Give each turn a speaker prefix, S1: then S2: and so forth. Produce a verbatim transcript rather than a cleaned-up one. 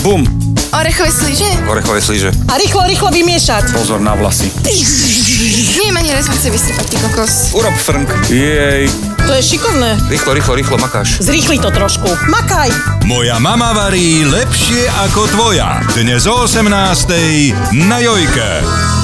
S1: Bum.
S2: Orechové slíže?
S1: Orechové slíže.
S3: A rýchlo, rýchlo vymiešať.
S1: Pozor na vlasy.
S2: Nie ma nereznice vysypať, ty kokos.
S1: Urob frnk. Jej.
S3: To je šikovné.
S1: Rýchlo, rýchlo, rýchlo makáš.
S3: Zrýchli to trošku. Makaj.
S4: Moja mama varí lepšie ako tvoja. Dnes o osemnástej na Jojke.